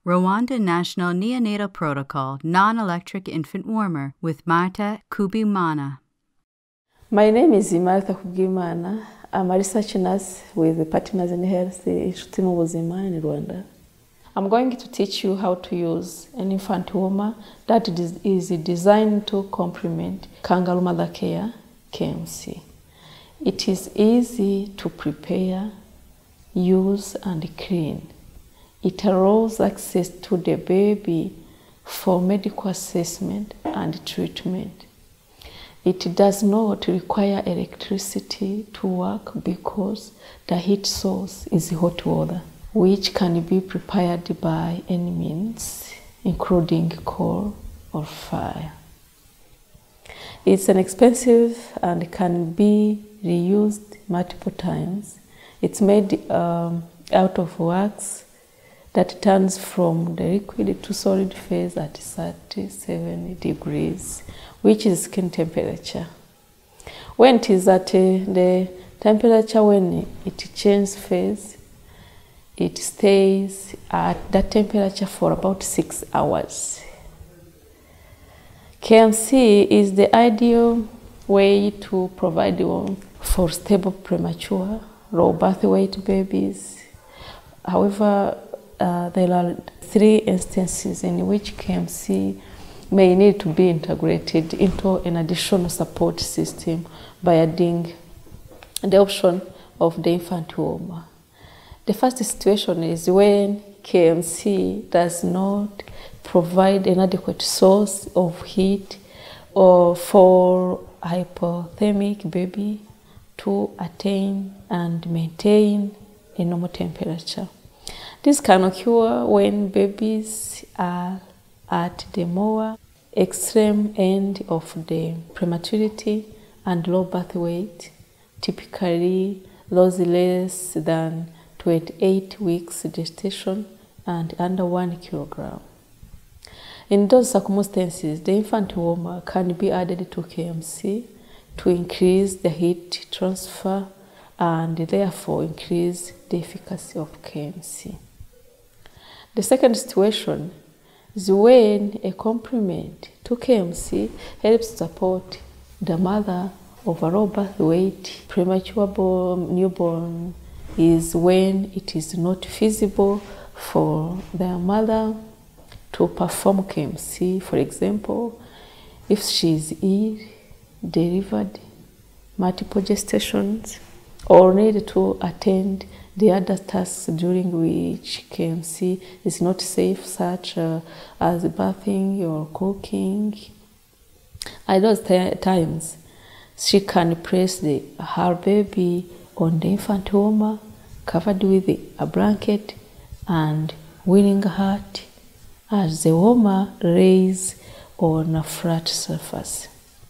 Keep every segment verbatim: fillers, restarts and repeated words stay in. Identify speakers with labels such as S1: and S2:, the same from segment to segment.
S1: Rwandan National Neonatal Protocol Non-Electric Infant Warmer with Marthe Kubwimana.
S2: My name is Marthe Kubwimana. I'm a research nurse with the Partners in Health Inshuti mu Buzima in Rwanda. I'm going to teach you how to use an infant warmer that is designed to complement Kangaroo Mother Care K M C. It is easy to prepare, use and clean. It allows access to the baby for medical assessment and treatment. It does not require electricity to work because the heat source is hot water, which can be prepared by any means, including coal or fire. It's inexpensive and can be reused multiple times. It's made um, out of wax that turns from the liquid to solid phase at thirty-seven degrees, which is skin temperature. When it is at uh, the temperature when it changes phase, it stays at that temperature for about six hours. K M C is the ideal way to provide warmth for stable premature, low birth weight babies. However, uh, there are three instances in which K M C may need to be integrated into an additional support system by adding the option of the infant warmer. The first situation is when K M C does not provide an adequate source of heat or for hypothermic baby to attain and maintain a normal temperature. This can occur when babies are at the more extreme end of the prematurity and low birth weight, typically those less than twenty-eight weeks gestation and under one kilogram. In those circumstances, the infant warmer can be added to K M C to increase the heat transfer and therefore increase the efficacy of K M C. The second situation is when a complement to K M C helps support the mother of a low birth weight premature born, newborn, is when it is not feasible for the mother to perform K M C. For example, if she is ill, delivered multiple gestations, or need to attend the other tasks during which K M C is not safe, such uh, as bathing or cooking. At those times, she can place the, her baby on the infant warmer, covered with a blanket and weaning a hat, as the warmer lays on a flat surface.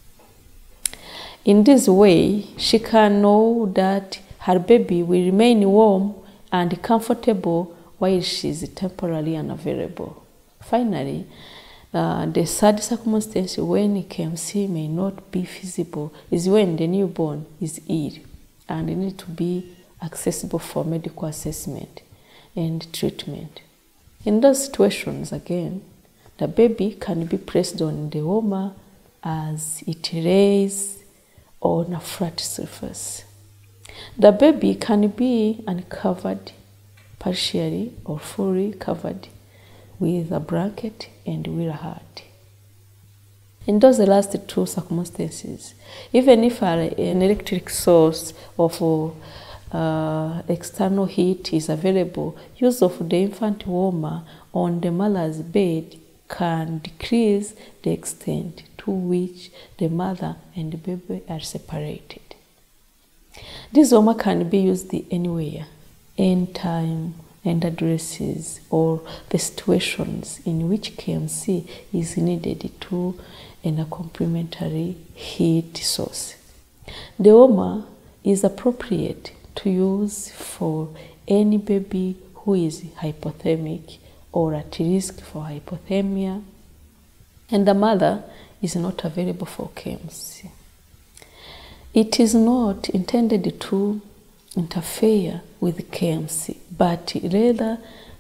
S2: In this way, she can know that her baby will remain warm and comfortable while she is temporarily unavailable. Finally, uh, the third circumstance when K M C may not be feasible is when the newborn is ill and needs to be accessible for medical assessment and treatment. In those situations, again, the baby can be placed on the warmer as it lays on a flat surface. The baby can be uncovered, partially or fully covered with a blanket and with a hat. In those last two circumstances, even if an electric source of uh, external heat is available, use of the infant warmer on the mother's bed can decrease the extent to which the mother and the baby are separated. This warmer can be used anywhere, anytime, and addresses or the situations in which K M C is needed to in a complementary heat source. The warmer is appropriate to use for any baby who is hypothermic or at risk for hypothermia, and the mother is not available for K M C. It is not intended to interfere with K M C, but rather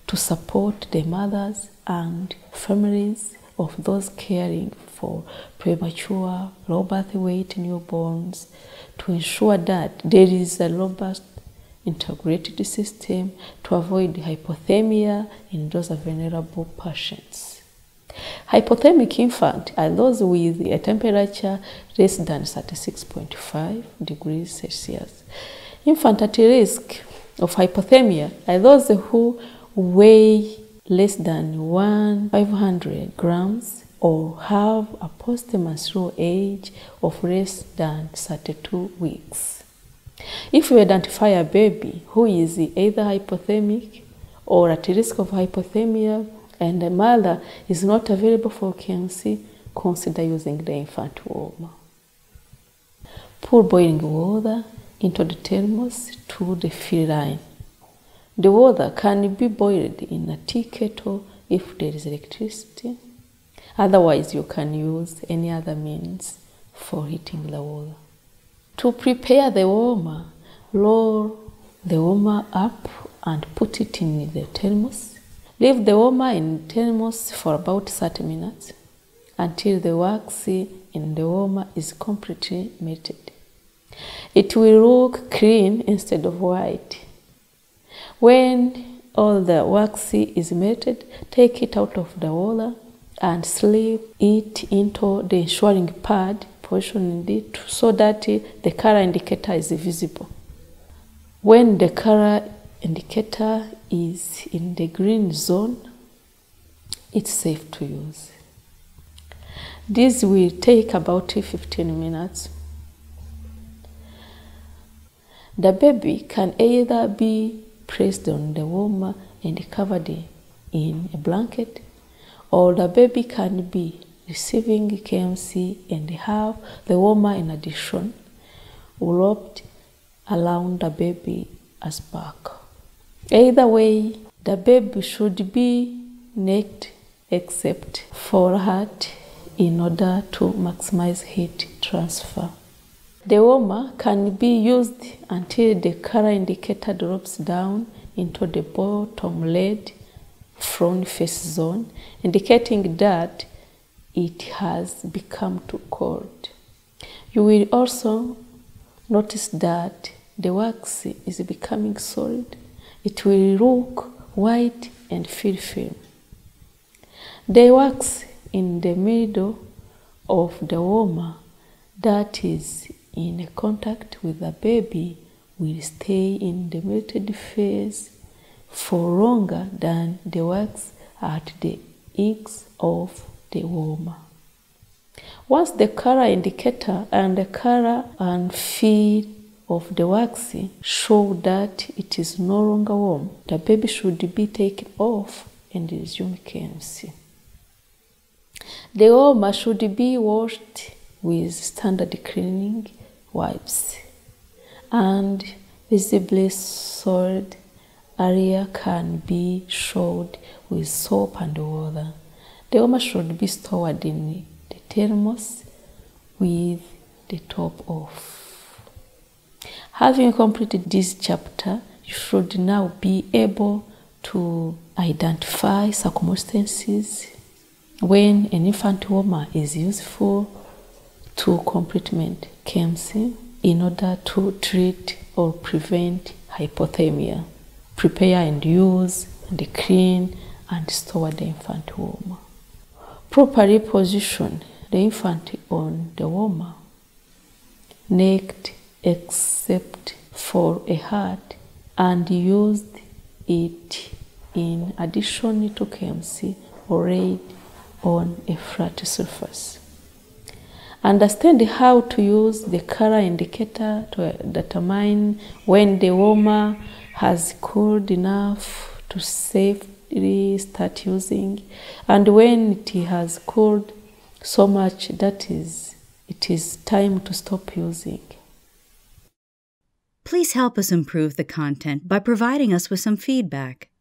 S2: to support the mothers and families of those caring for premature, low birth weight newborns, to ensure that there is a robust integrated system to avoid hypothermia in those vulnerable patients. Hypothermic infants are those with a temperature less than thirty-six point five degrees Celsius. Infants at risk of hypothermia are those who weigh less than one thousand five hundred grams or have a post-menstrual age of less than thirty-two weeks. If we identify a baby who is either hypothermic or at risk of hypothermia and the mother is not available for K M C, consider using the infant warmer. Pour boiling water into the thermos to the fill line. The water can be boiled in a tea kettle if there is electricity. Otherwise, you can use any other means for heating the water. To prepare the warmer, roll the warmer up and put it in the thermos. Leave the warmer in the thermos for about thirty minutes until the wax in the warmer is completely melted. It will look clean instead of white. When all the wax is melted, take it out of the water and slip it into the ensuring pad, positioning it so that the color indicator is visible. When the color indicator is in the green zone, it's safe to use. This will take about fifteen minutes. The baby can either be placed on the warmer and covered in a blanket, or the baby can be receiving K M C and have the warmer in addition wrapped around the baby as back. Either way, the baby should be naked except for heart in order to maximize heat transfer. The warmer can be used until the color indicator drops down into the bottom lead front face zone, indicating that it has become too cold. You will also notice that the wax is becoming solid. It will look white and feel firm. The wax in the middle of the warmer that is in contact with the baby will stay in the melted phase for longer than the wax at the edge of the warmer. Once the color indicator and the color and feel of the wax show that it is no longer warm, the baby should be taken off and resume K M C. The warmer should be washed with standard cleaning wipes, and visibly soiled area can be showered with soap and water. The warmer should be stored in the thermos with the top off. Having completed this chapter, you should now be able to identify circumstances when an infant warmer is useful to complement K M C in order to treat or prevent hypothermia. Prepare and use and clean and store the infant warmer. Properly position the infant on the warmer, naked except for a heart, and use it in addition to K M C or laid on a flat surface. Understand how to use the color indicator to determine when the warmer has cooled enough to safely start using, and when it has cooled so much that is it is time to stop using.
S1: Please help us improve the content by providing us with some feedback.